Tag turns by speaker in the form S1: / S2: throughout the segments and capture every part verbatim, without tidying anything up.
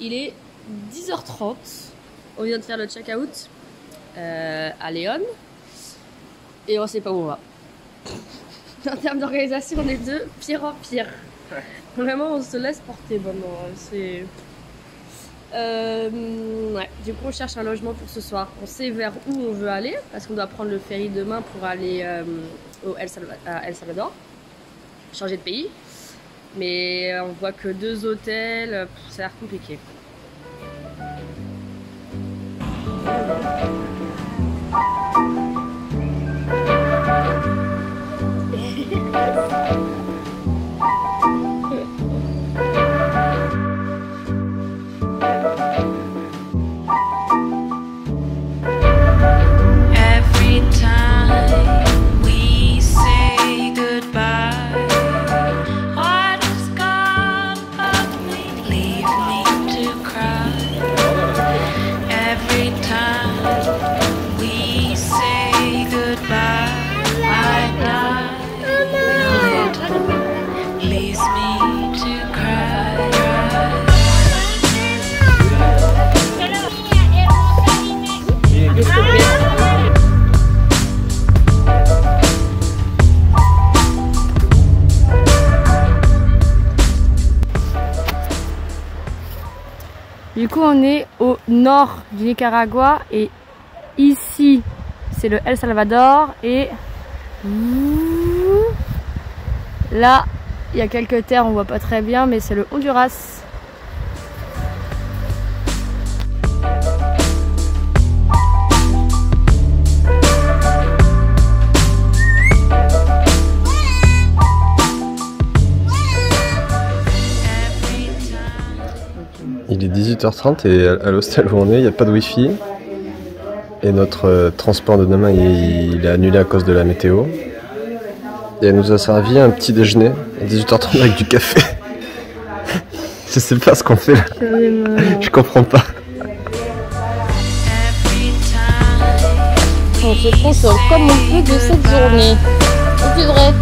S1: Il est dix heures trente. On vient de faire le check-out euh, à Léon. Et on sait pas où on va. En termes d'organisation, on est de pire en pire. Vraiment, on se laisse porter maintenant. C'est... Euh, ouais. Du coup, on cherche un logement pour ce soir. On sait vers où on veut aller parce qu'on doit prendre le ferry demain pour aller euh, au El Salvador, à El Salvador, changer de pays. Mais on voit que deux hôtels, ça a l'air compliqué. Du coup, on est au nord du Nicaragua et ici, c'est le El Salvador et là, il y a quelques terres, on voit pas très bien, mais c'est le Honduras.
S2: Il est dix-huit heures trente et à l'hostel où on est, il n'y a pas de wifi. Et notre euh, transport de demain, il, il est annulé à cause de la météo. Et elle nous a servi un petit déjeuner à dix-huit heures trente avec du café. Je sais pas ce qu'on fait là. Je comprends pas.
S1: On se console comme on peut de cette journée. C'est vrai.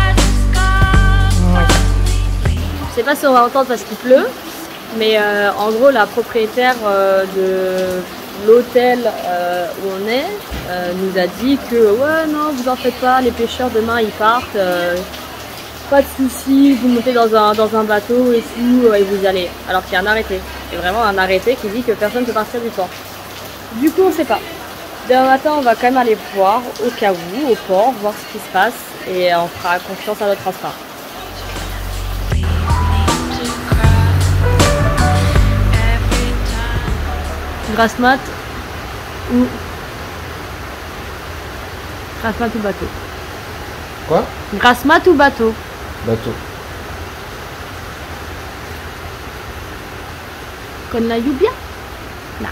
S1: Je sais pas si on va entendre parce qu'il pleut. Mais euh, en gros, la propriétaire euh, de l'hôtel euh, où on est euh, nous a dit que ouais, non, vous en faites pas, les pêcheurs demain ils partent, euh, pas de soucis, vous montez dans un, dans un bateau et tout, et vous y allez. Alors qu'il y a un arrêté, et vraiment un arrêté qui dit que personne ne peut partir du port. Du coup, on sait pas. Demain matin, on va quand même aller voir au cas où, au port, voir ce qui se passe, et on fera confiance à notre instinct. Grasse mat ou grasse mat ou bateau.
S2: Quoi?
S1: Grasse mat ou bateau?
S2: Bateau.
S1: Con la lluvia? Non.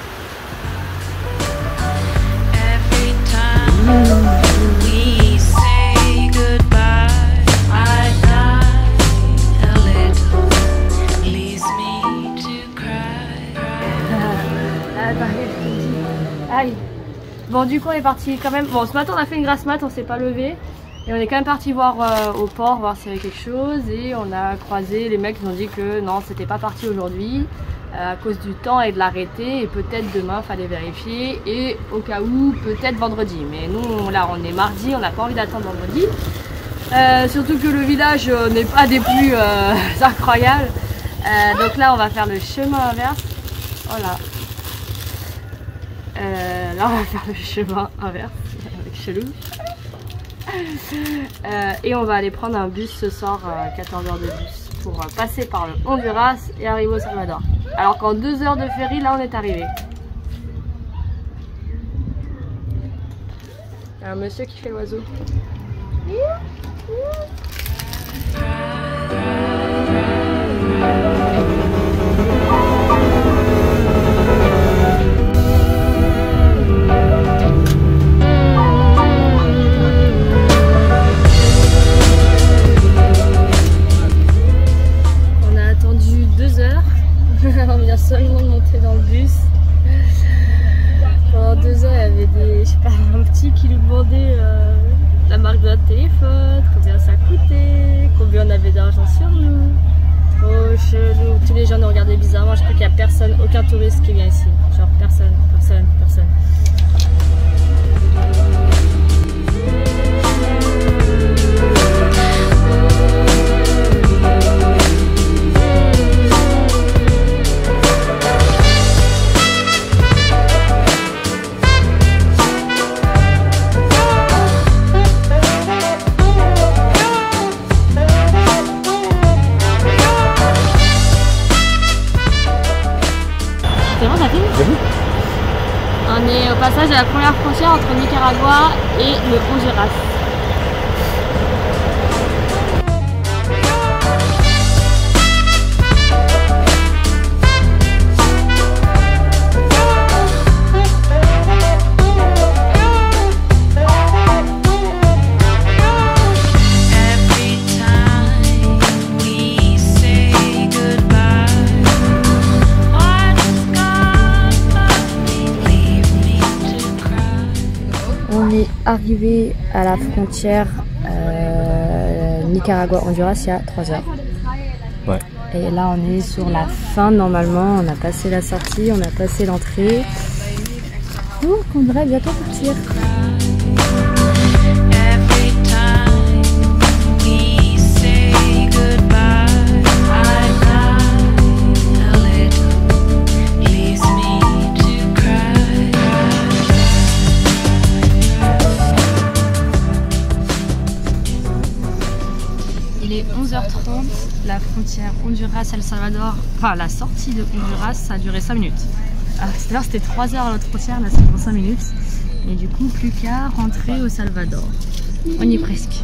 S1: Allez. Bon, du coup on est parti quand même. Bon, ce matin on a fait une grasse mat, on s'est pas levé. Et on est quand même parti voir euh, au port, voir s'il y avait quelque chose. Et on a croisé, les mecs nous ont dit que non, c'était pas parti aujourd'hui euh, à cause du temps et de l'arrêté. Et peut-être demain, fallait vérifier. Et au cas où, peut-être vendredi. Mais nous, là, on est mardi, on n'a pas envie d'attendre vendredi. Euh, surtout que le village euh, n'est pas des plus euh, incroyables. Euh, donc là, on va faire le chemin inverse. Voilà. Euh, là on va faire le chemin inverse avec chelou euh, et on va aller prendre un bus ce soir, euh, quatorze heures de bus pour euh, passer par le Honduras et arriver au Salvador, alors qu'en deux heures de ferry là on est arrivé. Un monsieur qui fait l'oiseau. On vient seulement de monter dans le bus. Pendant deux heures, il y avait des, je sais pas, un petit qui nous demandait euh, la marque de notre téléphone, combien ça coûtait, combien on avait d'argent sur nous. Oh, chelou. Tous les gens nous regardaient bizarrement. Je crois qu'il n'y a personne, aucun touriste qui vient ici. Genre personne, personne, personne. On est au passage de la première frontière entre Nicaragua et le Honduras. Arrivé à la frontière euh, Nicaragua-Honduras il y a trois heures.
S2: Ouais.
S1: Et là on est sur la fin normalement, on a passé la sortie, on a passé l'entrée. Donc on devrait bientôt partir. Il est onze heures trente, la frontière Honduras-El Salvador, enfin la sortie de Honduras, ça a duré cinq minutes. Tout à l'heure c'était trois heures à l'autre frontière, là c'est pour cinq minutes. Et du coup plus qu'à rentrer au Salvador. On y est presque.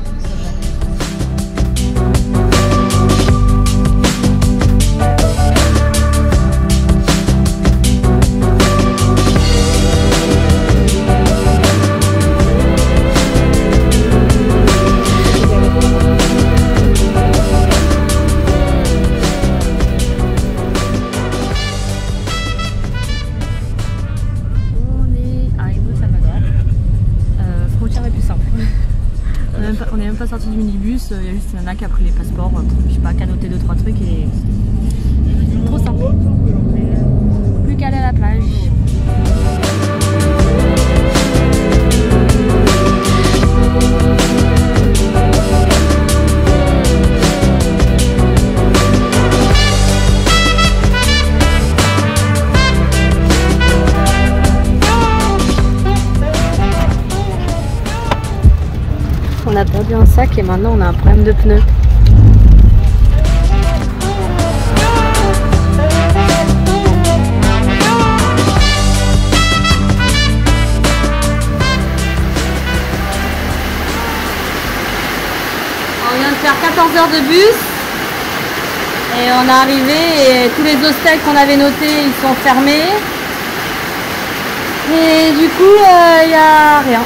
S1: On n'est même pas sorti du minibus, il y a juste un qui a pris les passeports, je sais pas, qui a noté deux trois trucs et trop simple. Plus qu'à aller à la plage. On a perdu un sac et maintenant on a un problème de pneus. On vient de faire quatorze heures de bus et on est arrivé et tous les hostels qu'on avait notés ils sont fermés et du coup il euh, n'y a rien.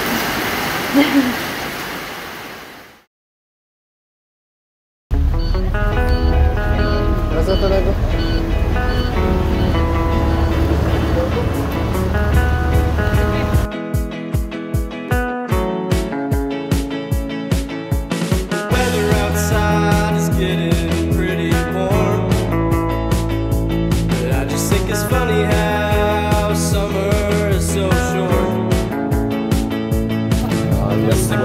S3: What's the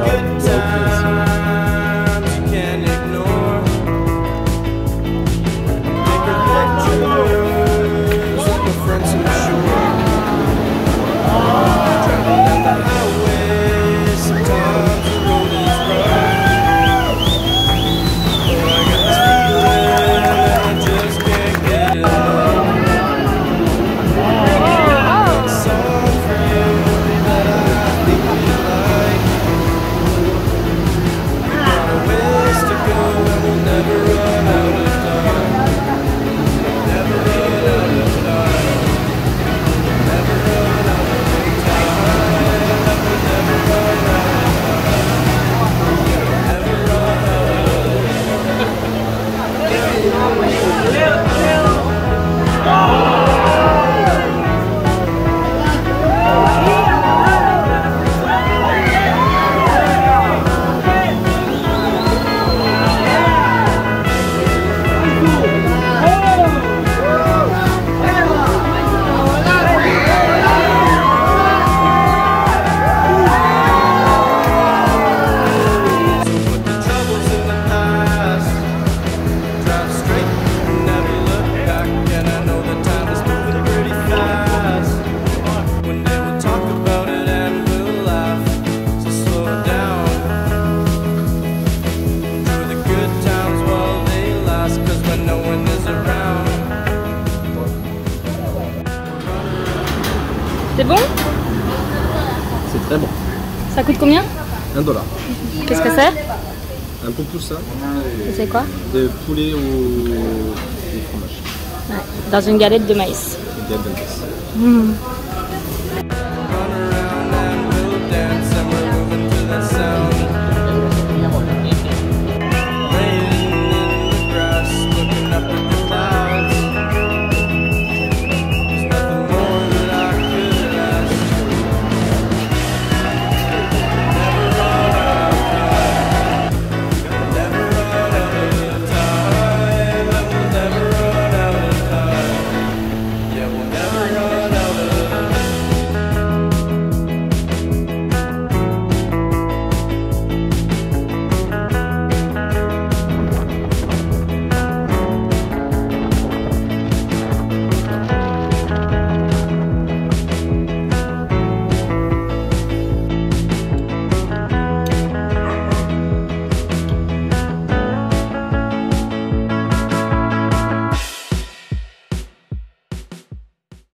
S2: C'est très bon.
S1: Ça coûte combien?
S2: Un dollar.
S1: Qu'est-ce que c'est?
S2: Un pupusa
S1: C'est quoi?
S2: de poulet au, au fromage.
S1: Ouais, dans une galette de maïs.
S2: Une galette de maïs.
S1: Mmh.